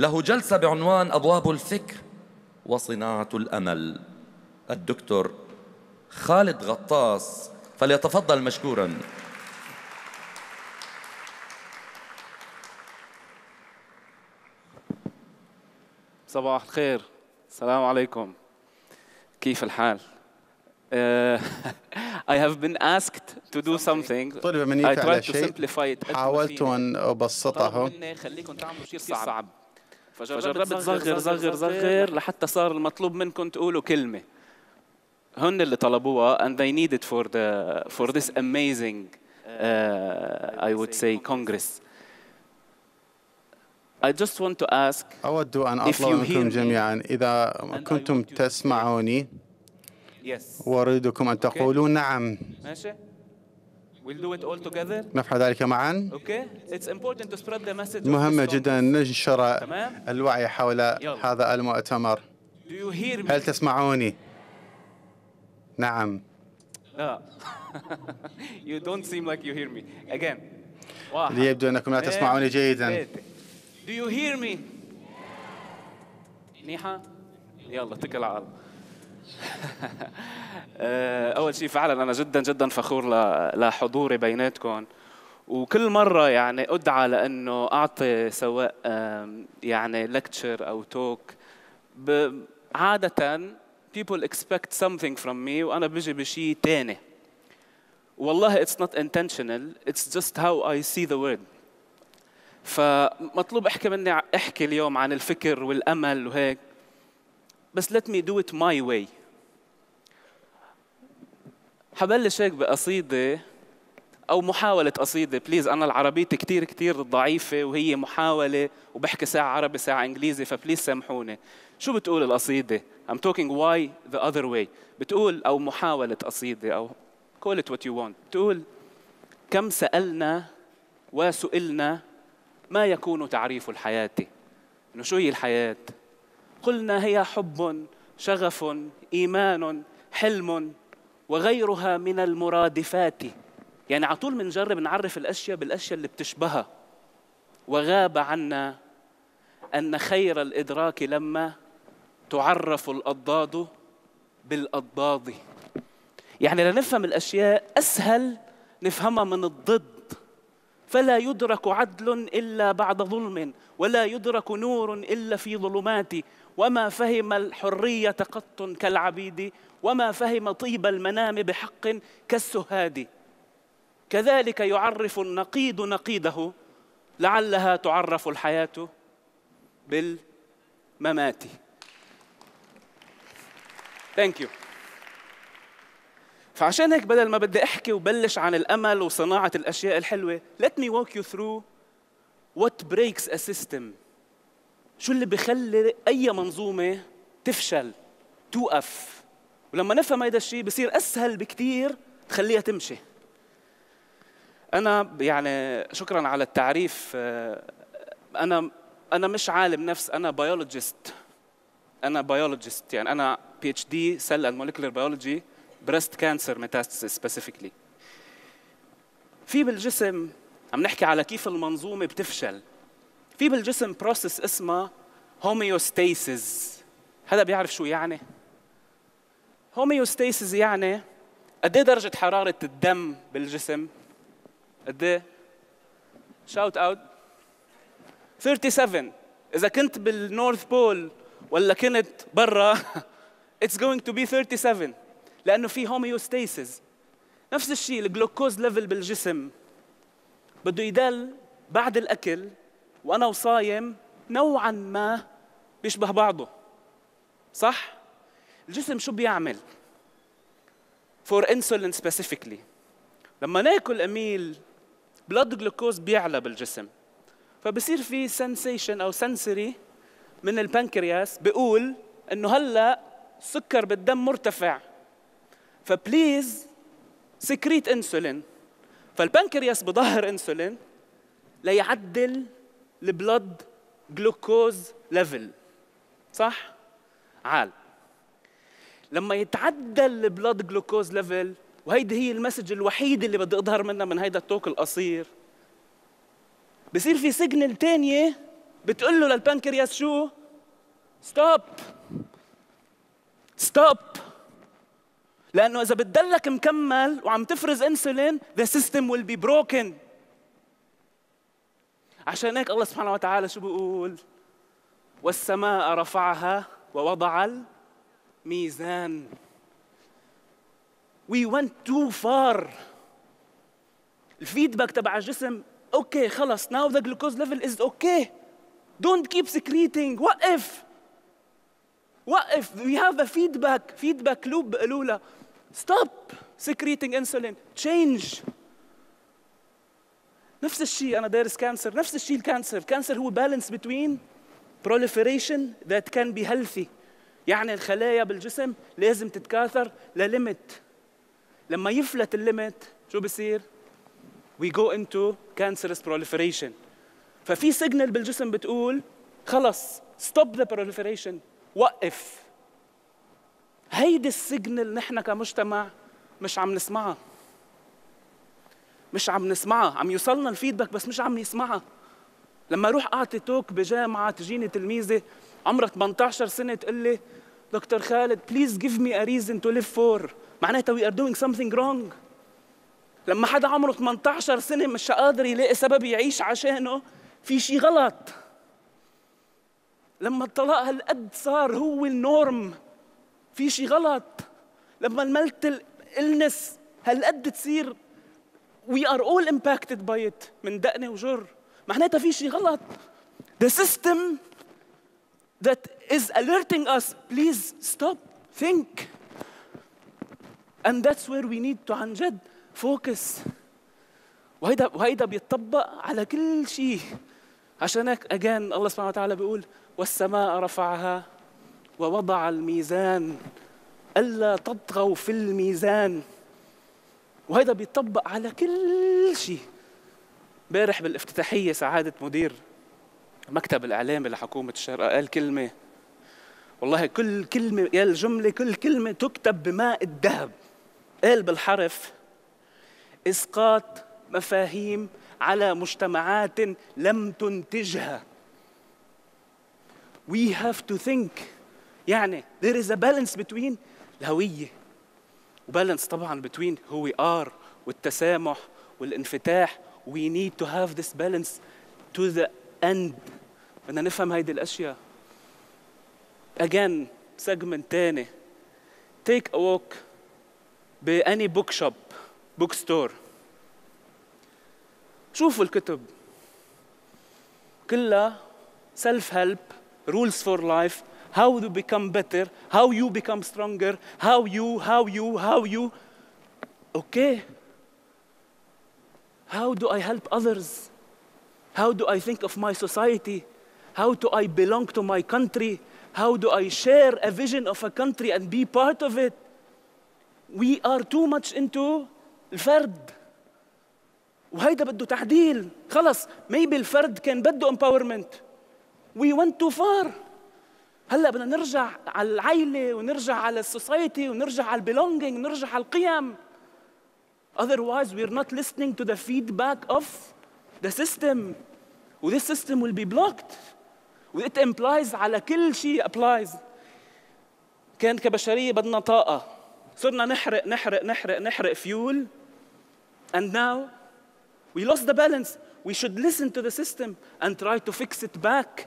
له جلسة بعنوان أبواب الفكر وصناعة الأمل. الدكتور خالد غطاس، فليتفضل مشكورا. صباح الخير، السلام عليكم، كيف الحال؟ I have been asked to do something. طلب مني فعل شيء حاولت أن أبسطه. خليكم تعملوا شيء صعب، فجربت صغر لحتى صار المطلوب منكم تقولوا كلمة. هن اللي طلبوها and they need it for this amazing I would say Congress. I just want to ask. أود أن أطلب منكم جميعا إذا كنتم تسمعوني وأريدكم أن تقولوا نعم. ماشي. We'll do it all together. نفعل ذلك معا. Okay. It's important to spread the message. مهم جدا ننشر الوعي حول هذا المؤتمر. Do you hear me? هل تسمعوني؟ نعم. You don't seem like you hear me. Again. يبدو أنكم لا تسمعوني جيدا. Do you hear me? منيحة؟ يلا اتكل على الله. أول شيء فعلا أنا جدا فخور لحضوري بيناتكم، وكل مرة يعني أدعى لأنه أعطي سواء يعني lecture أو talk. عادة people expect something from me وأنا بيجي بشيء تاني. والله it's not intentional, it's just how I see the world. فمطلوب احكي اليوم عن الفكر والامل وهيك، بس let me do it my way. حبلش هيك بقصيده او محاوله قصيده، بليز. انا العربيتي كتير ضعيفه وهي محاوله، وبحكي ساعه عربي ساعه انجليزي، فبليز سامحوني. شو بتقول القصيده؟ I'm talking why the other way. بتقول او محاوله قصيده او call it what you want. بتقول: كم سالنا وسئلنا ما يكون تعريف الحياة؟ إنه شو هي الحياة؟ قلنا هي حب، شغف، إيمان، حلم وغيرها من المرادفات. يعني على طول بنجرب نعرف الأشياء بالأشياء اللي بتشبهها. وغاب عنا أن خير الإدراك لما تعرف الأضداد بالأضداد. يعني لنفهم الأشياء أسهل نفهمها من الضد. فلا يدرك عدل إلا بعد ظلم، ولا يدرك نور إلا في ظلمات، وما فهم الحرية قط كالعبيد، وما فهم طيب المنام بحق كالسهاد. كذلك يعرف النقيض نقيضه، لعلها تعرف الحياة بالممات. Thank you. فعشان هيك بدل ما بدي أحكي وبلش عن الأمل وصناعة الأشياء الحلوة، let me walk you through what breaks a system. شو اللي بيخلي أي منظومة تفشل، توقف. ولما نفهم هذا الشيء بصير أسهل بكتير تخليها تمشي. أنا يعني شكراً على التعريف. أنا مش عالم نفس، أنا بيولوجيست. يعني أنا PhD Cell and Molecular Biology breast cancer metastasis specifically. في بالجسم عم نحكي على كيف المنظومة بتفشل. في بالجسم بروسيس اسمها homeostasis. هذا بيعرف شو يعني؟ homeostasis يعني قد ايه درجة حرارة الدم بالجسم؟ قد ايه؟ shout out 37. إذا كنت بالنورث بول ولا كنت برا it's going to be 37. لأنه في هوميوستاسيس. نفس الشيء الجلوكوز ليفل بالجسم بده يدل بعد الأكل وأنا وصايم نوعاً ما بيشبه بعضه، صح؟ الجسم شو بيعمل؟ for insulin specifically. لما ناكل أميل blood glucose بيعلى بالجسم، فبصير في sensation أو sensory من البنكرياس بيقول إنه هلأ السكر بالدم مرتفع، فبليز سكريت انسولين. فالبنكرياس بظهر انسولين ليعدل البلد جلوكوز ليفل، صح؟ عال. لما يتعدل البلد جلوكوز ليفل، وهيدي هي المسج الوحيده اللي بدي اظهر منها من هيدا التوك القصير، بصير في سيجنال تانية بتقول له للبنكرياس شو؟ ستوب ستوب. لأنه إذا بتضلك مكمل وعم تفرز انسولين the system will be broken. عشان هيك الله سبحانه وتعالى شو بيقول؟ والسماء رفعها ووضع الميزان. We went too far. الفيدباك تبع الجسم اوكي خلص now the glucose level is okay. Don't keep secreting. وقف. We have a feedback loop بيقولوا لها stop secreting insulin. Change. نفس الشيء أنا دارس كانسر، نفس الشيء الكانسر هو balance between proliferation that can be healthy. يعني الخلايا بالجسم لازم تتكاثر لليمت. لما يفلت الليمت شو بصير؟ we go into cancerous proliferation. ففي سيجنال بالجسم بتقول خلص stop the proliferation. وقف. هيدي السيجنال نحن كمجتمع مش عم نسمعها. عم يوصلنا الفيدباك بس مش عم نسمعها. لما اروح اعطي توك بجامعه تجيني تلميذه عمرها 18 سنه تقول لي دكتور خالد please give me a reason to live for. معناتها we are doing something wrong. لما حدا عمره 18 سنه مش قادر يلاقي سبب يعيش عشانه في شيء غلط. لما الطلاق هالقد صار هو النورم في شيء غلط. لما المنتل إلنس هالقد تصير we are all impacted by it من دقنة وجر. معناتها في شيء غلط. The system that is alerting us please stop think. And that's where we need to عن جد focus. وهيدا بيتطبق على كل شيء. عشان هيك again الله سبحانه وتعالى بيقول والسماء رفعها ووضع الميزان ألا تطغوا في الميزان. وهذا بيطبق على كل شيء. امبارح بالافتتاحية سعادة مدير مكتب الإعلامي لحكومة الشارقة قال كلمة والله كل كلمة يا الجملة كل كلمة تكتب بماء الذهب. قال بالحرف إسقاط مفاهيم على مجتمعات لم تنتجها. We have to think. يعني there is a balance between الهوية وبالانس طبعاً between who we are والتسامح والانفتاح. We need to have this balance to the end. بدنا نفهم هيدي الأشياء. Again segment تاني. Take a walk بأني bookshop bookstore. شوفوا الكتب كلها self help rules for life. How to become better, how you become stronger, how you. Okay. How do I help others? How do I think of my society? How do I belong to my country? How do I share a vision of a country and be part of it? We are too much into الفرد. وهيدا بده تعديل. خلص maybe الفرد كان بده empowerment. We went too far. هلا بدنا نرجع على العائلة ونرجع على السوسايتي ونرجع على البيلونجينج ونرجع على القيم. Otherwise we're not listening to the feedback of the system. This system will be blocked. It implies على كل شيء applies. كان كبشرية بدنا طاقة. صرنا نحرق fuel. And now we lost the balance. We should listen to the system and try to fix it back.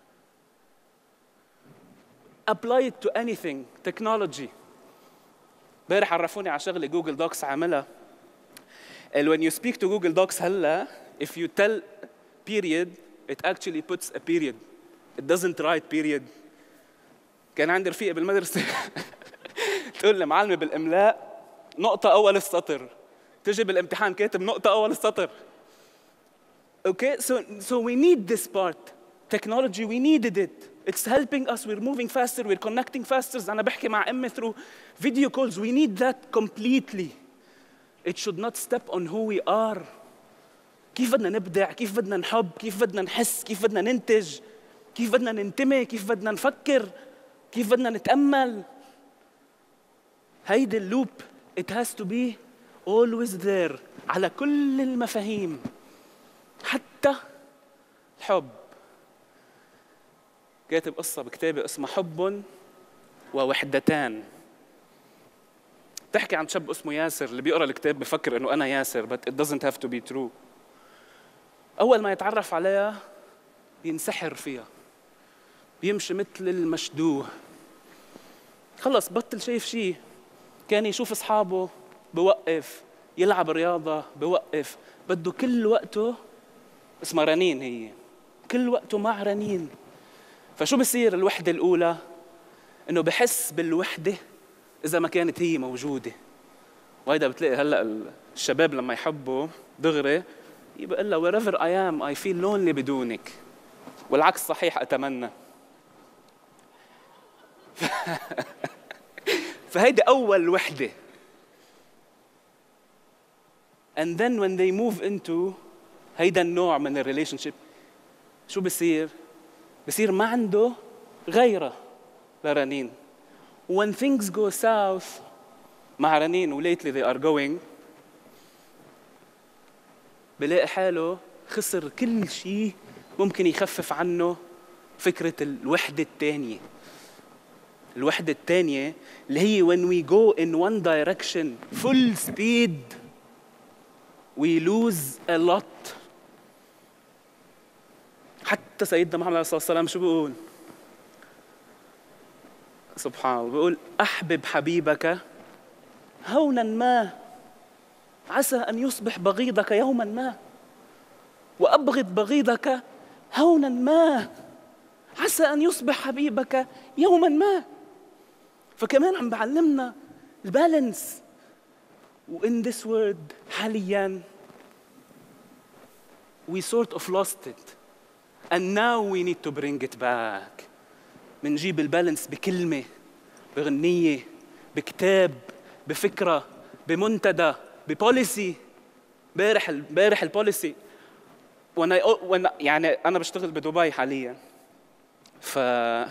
Apply it to anything. Technology. امبارح عرفوني على شغله جوجل دوكس عاملها. When you speak to Google Docs هلا, if you tell period, it actually puts a period. It doesn't write period. كان عندي رفيقة بالمدرسة تقول لي معلمة بالإملاء نقطة أول السطر. تجي بالامتحان كاتب نقطة أول السطر. Okay, so we need this part. Technology, we needed it. It's helping us. We're moving faster. We're connecting faster. أنا بحكي مع أمي through video calls. We need that completely. It should not step on who we are. كيف بدنا نبدع؟ كيف بدنا نحب؟ كيف بدنا نحس؟ كيف بدنا ننتج؟ كيف بدنا ننتمي؟ كيف بدنا نفكر؟ كيف بدنا نتأمل؟ هيدي اللوب it has to be always there على كل المفاهيم. حتى الحب. كاتب قصة بكتابة اسمها حب ووحدتان. تحكي عن شاب اسمه ياسر اللي بيقرأ الكتاب بفكر إنه أنا ياسر but it doesn't have to be true. أول ما يتعرف عليها بينسحر فيها، بيمشي مثل المشدوه، خلص بطل شايف شيء. كان يشوف أصحابه بوقف، يلعب رياضة بوقف، بده كل وقته، اسمها رنين، هي كل وقته مع رنين. فشو بصير الوحدة الأولى؟ إنه بحس بالوحدة إذا ما كانت هي موجودة. وهيدا بتلاقي هلأ الشباب لما يحبوا دغري يقول له wherever I am I feel lonely بدونك، والعكس صحيح أتمنى. فهيدا أول وحدة. and then when they move into هيدا النوع من الريليشن شيب، شو بصير؟ بصير ما عنده غيره لرنين. when things go south مع رنين و lately they are going، بلاقي حاله خسر كل شيء ممكن يخفف عنه فكرة الوحدة الثانية. الوحدة الثانية اللي هي when we go in one direction full speed we lose a lot. حتى سيدنا محمد عليه الصلاة والسلام شو بيقول؟ سبحان الله، بيقول أحبب حبيبك هونا ما عسى أن يصبح بغيضك يوما ما، وأبغض بغيضك هونا ما عسى أن يصبح حبيبك يوما ما. فكمان عم بعلمنا البالانس. وإن this world حاليا we sort of lost it and now we need to bring it back. منجيب البالانس بكلمة، بغنية، بكتاب، بفكرة، بمنتدى، ببوليسي. بارح البوليسي وانا يعني انا بشتغل بدبي حاليا، ف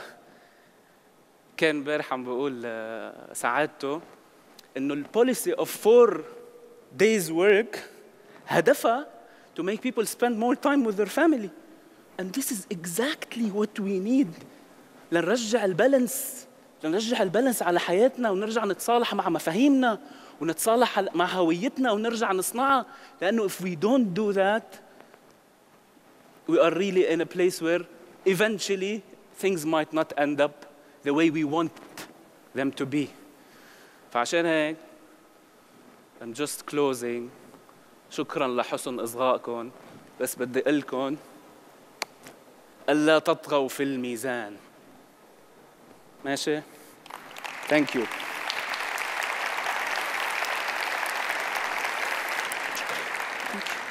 كان بارح عم بقول سعادته انه البوليسي اوف 4 days work هدفها to make people spend more time with their family, and this is exactly what we need. لنرجع البالانس على حياتنا، ونرجع نتصالح مع مفاهيمنا، ونتصالح مع هويتنا، ونرجع نصنعها. لأنه if we don't do that we are really in a place where eventually things might not end up the way we want them to be. فعشان هيك I'm just closing. شكراً لحسن إصغائكم، بس بدي أقول لكم ألا تطغوا في الميزان. ماشي؟ Thank you.